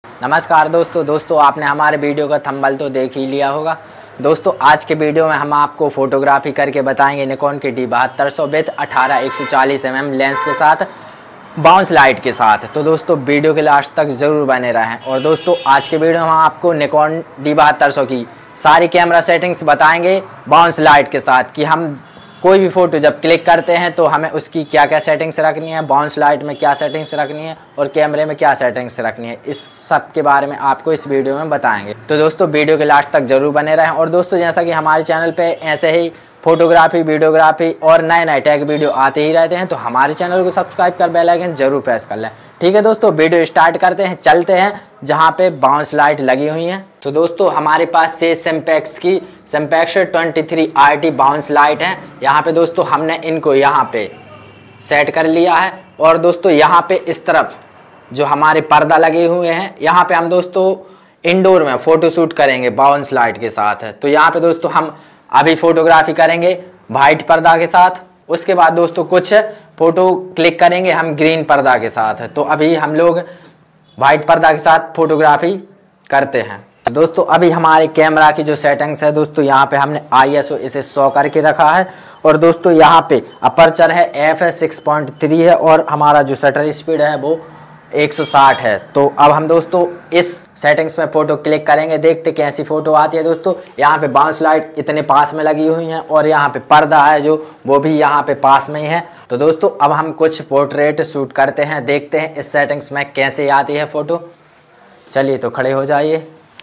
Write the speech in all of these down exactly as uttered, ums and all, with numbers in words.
नमस्कार दोस्तों दोस्तों आपने हमारे वीडियो का थंबनेल तो देख ही लिया होगा। दोस्तों आज के वीडियो में हम आपको फोटोग्राफी करके बताएंगे निकॉन के डी बहत्तर सौ विथ अठारह एक सौ चालीस एम एम लेंस के साथ बाउंस लाइट के साथ। तो दोस्तों वीडियो के लास्ट तक ज़रूर बने रहें। और दोस्तों आज के वीडियो में हम आपको निकॉन डी बहत्तर सौ की सारी कैमरा सेटिंग्स बताएंगे बाउंस लाइट के साथ कि हम कोई भी फ़ोटो जब क्लिक करते हैं तो हमें उसकी क्या क्या सेटिंग्स रखनी है, बाउंस लाइट में क्या सेटिंग्स रखनी है और कैमरे में क्या सेटिंग्स रखनी है, इस सब के बारे में आपको इस वीडियो में बताएंगे। तो दोस्तों वीडियो के लास्ट तक जरूर बने रहें। और दोस्तों जैसा कि हमारे चैनल पे ऐसे ही फोटोग्राफी, वीडियोग्राफी और नए नए टैग वीडियो आते ही रहते हैं, तो हमारे चैनल को सब्सक्राइब कर बेल आइकन जरूर प्रेस कर लें। ठीक है दोस्तों, वीडियो स्टार्ट करते हैं, चलते हैं जहाँ पे बाउंस लाइट लगी हुई हैं। तो दोस्तों हमारे पास से सिम्पेक्स की Simpex twenty three R T bounce light है। यहाँ पे दोस्तों हमने इनको यहाँ पे सेट कर लिया है। और दोस्तों यहाँ पे इस तरफ जो हमारे पर्दा लगे हुए हैं, यहाँ पे हम दोस्तों इंडोर में फ़ोटो शूट करेंगे बाउंस लाइट के साथ है। तो यहाँ पे दोस्तों हम अभी फोटोग्राफी करेंगे वाइट पर्दा के साथ, उसके बाद दोस्तों कुछ फ़ोटो क्लिक करेंगे हम ग्रीन पर्दा के साथ है। तो अभी हम लोग वाइट पर्दा के साथ फोटोग्राफी करते हैं। दोस्तों अभी हमारे कैमरा की जो सेटिंग्स है दोस्तों, यहाँ पे हमने आई एस ओ इसे सौ करके रखा है। और दोस्तों यहाँ पे अपर्चर है एफ है सिक्स पॉइंट थ्री है और हमारा जो शटर स्पीड है वो एक सौ साठ है। तो अब हम दोस्तों इस सेटिंग्स में फ़ोटो क्लिक करेंगे, देखते कैसी फ़ोटो आती है। दोस्तों यहाँ पे बाउंस लाइट इतने पास में लगी हुई हैं और यहाँ पे पर्दा है जो वो भी यहाँ पे पास में ही है। तो दोस्तों अब हम कुछ पोर्ट्रेट शूट करते हैं, देखते हैं इस सेटिंग्स में कैसे आती है फ़ोटो। चलिए तो खड़े हो जाइए।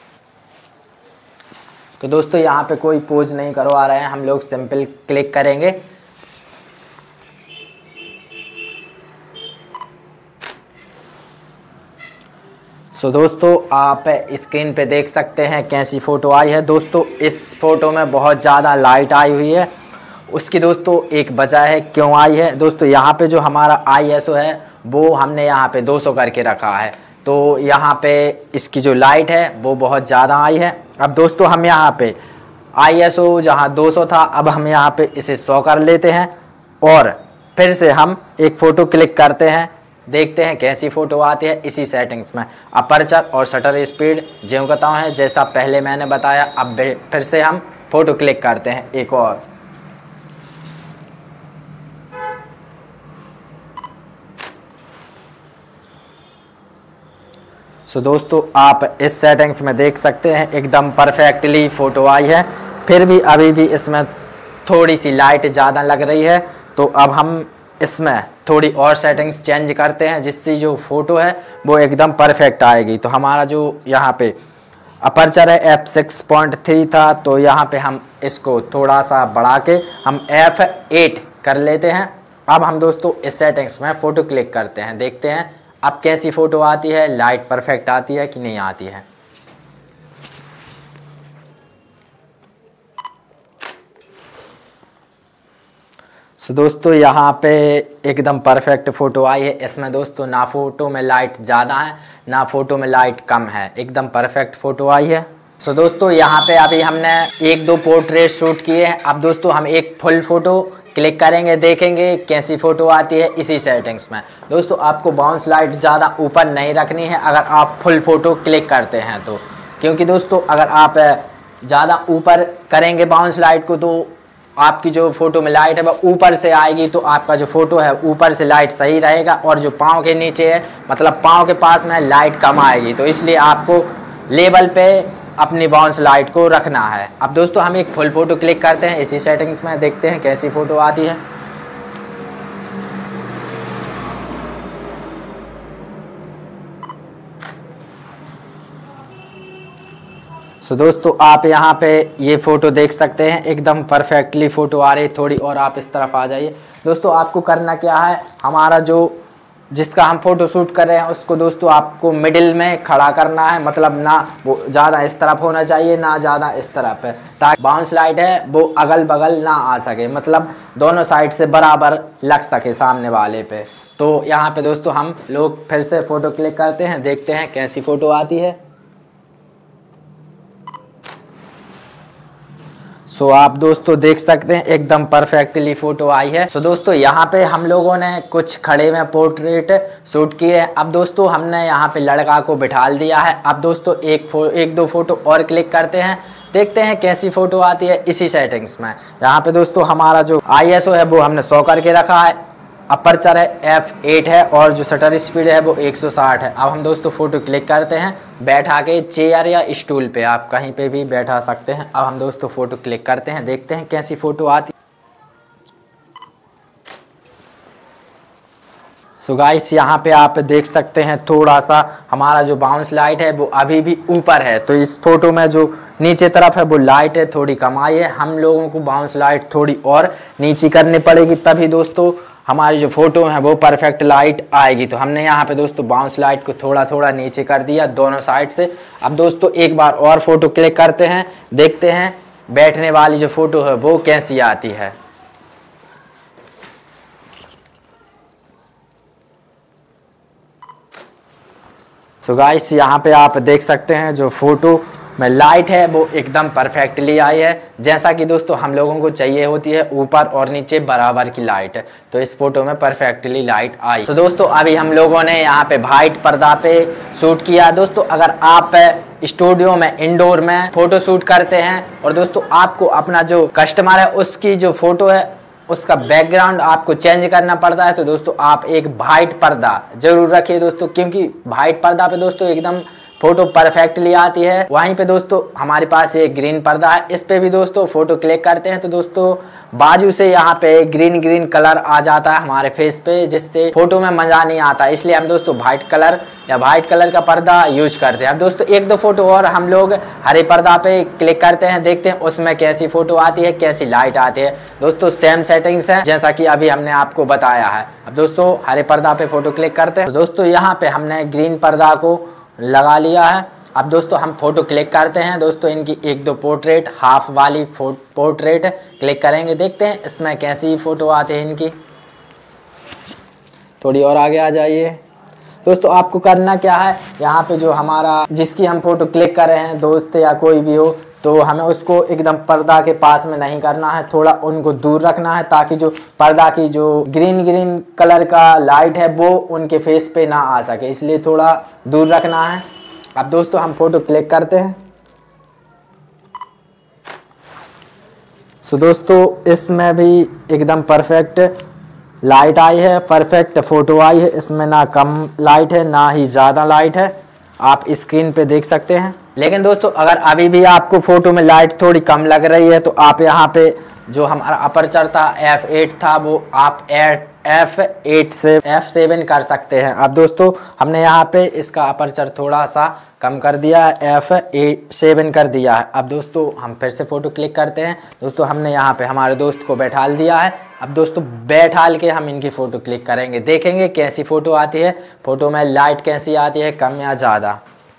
तो दोस्तों यहाँ पे कोई पोज नहीं करवा रहे हैं, हम लोग सिंपल क्लिक करेंगे। सो दोस्तों आप स्क्रीन पे देख सकते हैं कैसी फ़ोटो आई है। दोस्तों इस फ़ोटो में बहुत ज़्यादा लाइट आई हुई है, उसकी दोस्तों एक वजह है क्यों आई है। दोस्तों यहाँ पे जो हमारा आई एस ओ है वो हमने यहाँ पे दो सौ करके रखा है, तो यहाँ पे इसकी जो लाइट है वो बहुत ज़्यादा आई है। अब दोस्तों हम यहाँ पे आई एस ओ जहाँ दो सौ था, अब हम यहाँ पे इसे सौ कर लेते हैं और फिर से हम एक फ़ोटो क्लिक करते हैं, देखते हैं कैसी फ़ोटो आती है इसी सेटिंग्स में। अपर्चर और शटर स्पीड ज्यों का त्यों है जैसा पहले मैंने बताया। अब फिर से हम फ़ोटो क्लिक करते हैं एक और। सो दोस्तों आप इस सेटिंग्स में देख सकते हैं एकदम परफेक्टली फ़ोटो आई है। फिर भी अभी भी इसमें थोड़ी सी लाइट ज़्यादा लग रही है, तो अब हम इसमें थोड़ी और सेटिंग्स चेंज करते हैं जिससे जो फ़ोटो है वो एकदम परफेक्ट आएगी। तो हमारा जो यहाँ पे अपर्चर है एफ सिक्स पॉइंट थ्री था, तो यहाँ पे हम इसको थोड़ा सा बढ़ा के हम एफ एट कर लेते हैं। अब हम दोस्तों इस सेटिंग्स में फ़ोटो क्लिक करते हैं, देखते हैं अब कैसी फ़ोटो आती है, लाइट परफेक्ट आती है कि नहीं आती है। सो so, दोस्तों यहाँ पे एकदम परफेक्ट फ़ोटो आई है। इसमें दोस्तों ना फ़ोटो में लाइट ज़्यादा है ना फ़ोटो में लाइट कम है, एकदम परफेक्ट फ़ोटो आई है। सो so, दोस्तों यहाँ पे अभी हमने एक दो पोर्ट्रेट शूट किए हैं। अब दोस्तों हम एक फुल फ़ोटो क्लिक करेंगे, देखेंगे कैसी फ़ोटो आती है इसी सेटिंग्स में। दोस्तों आपको बाउंस लाइट ज़्यादा ऊपर नहीं रखनी है अगर आप फुल फ़ोटो क्लिक करते हैं तो, क्योंकि दोस्तों अगर आप ज़्यादा ऊपर करेंगे बाउंस लाइट को तो आपकी जो फ़ोटो में लाइट है वह ऊपर से आएगी, तो आपका जो फ़ोटो है ऊपर से लाइट सही रहेगा और जो पाँव के नीचे है मतलब पाँव के पास में लाइट कम आएगी। तो इसलिए आपको लेवल पे अपनी बाउंस लाइट को रखना है। अब दोस्तों हम एक फुल फ़ोटो क्लिक करते हैं इसी सेटिंग्स में, देखते हैं कैसी फ़ोटो आती है। सो so, दोस्तों आप यहाँ पे ये फ़ोटो देख सकते हैं एकदम परफेक्टली फ़ोटो आ रही है। थोड़ी और आप इस तरफ आ जाइए। दोस्तों आपको करना क्या है, हमारा जो जिसका हम फ़ोटो शूट कर रहे हैं उसको दोस्तों आपको मिडिल में खड़ा करना है, मतलब ना वो ज़्यादा इस तरफ होना चाहिए ना ज़्यादा इस तरफ है, ताकि बाउंस लाइट है वो अगल बगल ना आ सके, मतलब दोनों साइड से बराबर लग सके सामने वाले पे। तो यहाँ पे दोस्तों हम लोग फिर से फ़ोटो क्लिक करते हैं, देखते हैं कैसी फ़ोटो आती है। सो आप दोस्तों देख सकते हैं एकदम परफेक्टली फोटो आई है। सो दोस्तों यहाँ पे हम लोगों ने कुछ खड़े में पोर्ट्रेट शूट किए हैं। अब दोस्तों हमने यहाँ पे लड़का को बिठा दिया है। अब दोस्तों एक फो एक दो फोटो और क्लिक करते हैं, देखते हैं कैसी फोटो आती है इसी सेटिंग्स में। यहाँ पे दोस्तों हमारा जो आई एस ओ है वो हमने सौ करके रखा है, अपर्चर है एफ एट है और जो शटर स्पीड है वो एक सौ साठ है। अब हम दोस्तों फोटो क्लिक करते हैं बैठा के चेयर या स्टूल पे, आप कहीं पे भी बैठा सकते हैं। अब हम दोस्तों फोटो क्लिक करते हैं, देखते हैं कैसी फोटो आती। सो गाइस यहाँ पे आप देख सकते हैं थोड़ा सा हमारा जो बाउंस लाइट है वो अभी भी ऊपर है, तो इस फोटो में जो नीचे तरफ है वो लाइट है थोड़ी कम आई है। हम लोगों को बाउंस लाइट थोड़ी और नीचे करनी पड़ेगी, तभी दोस्तों हमारी जो फोटो है वो परफेक्ट लाइट आएगी। तो हमने यहाँ पे दोस्तों बाउंस लाइट को थोड़ा थोड़ा नीचे कर दिया दोनों साइड से। अब दोस्तों एक बार और फोटो क्लिक करते हैं, देखते हैं बैठने वाली जो फोटो है वो कैसी आती है। सो गाइस यहाँ पे आप देख सकते हैं जो फोटो में लाइट है वो एकदम परफेक्टली आई है, जैसा कि दोस्तों हम लोगों को चाहिए होती है, ऊपर और नीचे बराबर की लाइट है। तो इस फोटो में परफेक्टली लाइट आई। तो दोस्तों अभी हम लोगों ने यहाँ पे वाइट पर्दा पे शूट किया। दोस्तों अगर आप स्टूडियो में इंडोर में फोटो शूट करते हैं और दोस्तों आपको अपना जो कस्टमर है उसकी जो फोटो है उसका बैकग्राउंड आपको चेंज करना पड़ता है, तो दोस्तों आप एक वाइट पर्दा जरूर रखिए दोस्तों, क्योंकि वाइट पर्दा पे दोस्तों एकदम फोटो परफेक्टली आती है। वहीं पे दोस्तों हमारे पास ये ग्रीन पर्दा है, इस पे भी दोस्तों फोटो क्लिक करते हैं तो दोस्तों बाजू से यहाँ पे ग्रीन ग्रीन कलर आ जाता है हमारे फेस पे, जिससे फोटो में मजा नहीं आता। इसलिए हम दोस्तों वाइट कलर या वाइट कलर का पर्दा यूज करते हैं। अब दोस्तों एक दो फोटो और हम लोग हरे पर्दा पे क्लिक करते हैं, देखते हैं उसमें कैसी फोटो आती है, कैसी लाइट आती है। दोस्तों सेम सेटिंग्स है जैसा कि अभी हमने आपको बताया है। अब दोस्तों हरे पर्दा पे फोटो क्लिक करते हैं तो दोस्तों यहाँ पे हमने ग्रीन पर्दा को लगा लिया है। अब दोस्तों हम फोटो क्लिक करते हैं, दोस्तों इनकी एक दो पोर्ट्रेट हाफ वाली पोर्ट्रेट क्लिक करेंगे, देखते हैं इसमें कैसी फोटो आती है इनकी। थोड़ी और आगे आ जाइए। दोस्तों आपको करना क्या है, यहाँ पे जो हमारा जिसकी हम फोटो क्लिक कर रहे हैं दोस्त या कोई भी हो, तो हमें उसको एकदम पर्दा के पास में नहीं करना है, थोड़ा उनको दूर रखना है ताकि जो पर्दा की जो ग्रीन ग्रीन कलर का लाइट है वो उनके फेस पे ना आ सके, इसलिए थोड़ा दूर रखना है। अब दोस्तों हम फोटो क्लिक करते हैं। सो दोस्तों इसमें भी एकदम परफेक्ट लाइट आई है, परफेक्ट फोटो आई है, इसमें ना कम लाइट है ना ही ज़्यादा लाइट है, आप स्क्रीन पे देख सकते हैं। लेकिन दोस्तों अगर अभी भी आपको फोटो में लाइट थोड़ी कम लग रही है तो आप यहाँ पे जो हमारा अपर्चर था एफ एट था वो आप एफ एट से एफ सेवन कर सकते हैं। अब दोस्तों हमने यहाँ पे इसका अपर्चर थोड़ा सा कम कर दिया है, एफ एट सेवन कर दिया है। अब दोस्तों हम फिर से फोटो क्लिक करते हैं। दोस्तों हमने यहाँ पे हमारे दोस्त को बैठाल दिया है। अब दोस्तों बैठाल के हम इनकी फ़ोटो क्लिक करेंगे, देखेंगे कैसी फ़ोटो आती है, फ़ोटो में लाइट कैसी आती है, कम या ज़्यादा।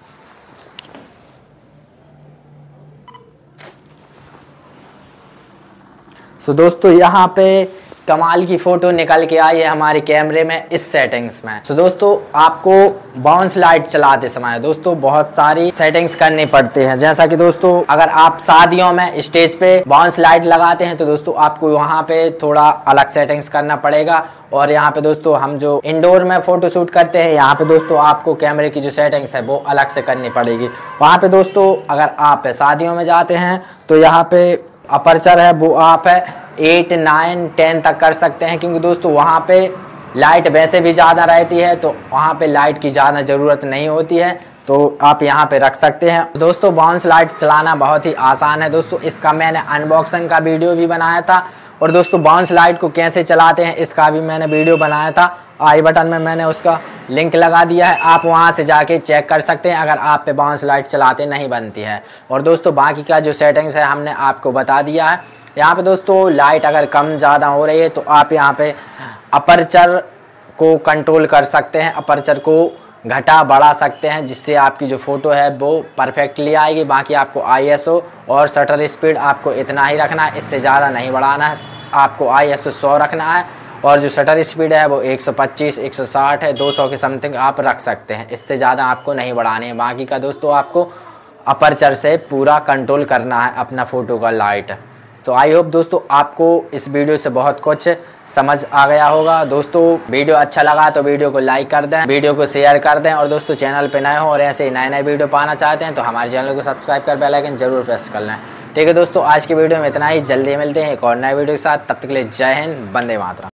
सो so, दोस्तों यहाँ पे कमाल की फ़ोटो निकल के आई है हमारे कैमरे में इस सेटिंग्स में। सो so, दोस्तों आपको बाउंस लाइट चलाते समय दोस्तों बहुत सारी सेटिंग्स करनी पड़ती हैं, जैसा कि दोस्तों अगर आप शादियों में स्टेज पे बाउंस लाइट लगाते हैं तो दोस्तों आपको वहाँ पे थोड़ा अलग सेटिंग्स करना पड़ेगा। और यहाँ पे दोस्तों हम जो इंडोर में फ़ोटो शूट करते हैं यहाँ पे दोस्तों आपको कैमरे की जो सेटिंग्स है वो अलग से करनी पड़ेगी। वहाँ पे दोस्तों अगर आप शादियों में जाते हैं तो यहाँ पे अपर्चर है वो आप है एट नाइन टेन तक कर सकते हैं, क्योंकि दोस्तों वहाँ पे लाइट वैसे भी ज़्यादा रहती है तो वहाँ पे लाइट की ज़्यादा ज़रूरत नहीं होती है, तो आप यहाँ पे रख सकते हैं। दोस्तों बाउंस लाइट चलाना बहुत ही आसान है दोस्तों, इसका मैंने अनबॉक्सिंग का वीडियो भी बनाया था और दोस्तों बाउंस लाइट को कैसे चलाते हैं इसका भी मैंने वीडियो बनाया था, आई बटन में मैंने उसका लिंक लगा दिया है, आप वहां से जाके चेक कर सकते हैं अगर आप पे बाउंस लाइट चलाते नहीं बनती है। और दोस्तों बाकी का जो सेटिंग्स है हमने आपको बता दिया है। यहाँ पे दोस्तों लाइट अगर कम ज़्यादा हो रही है तो आप यहाँ पे अपर्चर को कंट्रोल कर सकते हैं, अपर्चर को घटा बढ़ा सकते हैं, जिससे आपकी जो फ़ोटो है वो परफेक्टली आएगी। बाकी आपको आई एस ओ और शटर स्पीड आपको इतना ही रखना है, इससे ज़्यादा नहीं बढ़ाना है। आपको आई एस ओ सौ रखना है और जो शटर स्पीड है वो एक सौ पच्चीस एक सौ साठ है, दो सौ के समथिंग आप रख सकते हैं, इससे ज़्यादा आपको नहीं बढ़ानी है। बाकी का दोस्तों आपको अपर्चर से पूरा कंट्रोल करना है अपना फ़ोटो का लाइट। तो आई होप दोस्तों आपको इस वीडियो से बहुत कुछ समझ आ गया होगा। दोस्तों वीडियो अच्छा लगा तो वीडियो को लाइक कर दें, वीडियो को शेयर कर दें, और दोस्तों चैनल पे नए हो और ऐसे ही नए नए वीडियो पाना चाहते हैं तो हमारे चैनल को सब्सक्राइब कर बेल आइकन जरूर प्रेस कर लें। ठीक है दोस्तों, आज की वीडियो में इतना ही। जल्दी मिलते हैं एक और नए वीडियो के साथ, तब तक के लिए जय हिंद, वंदे मातरम।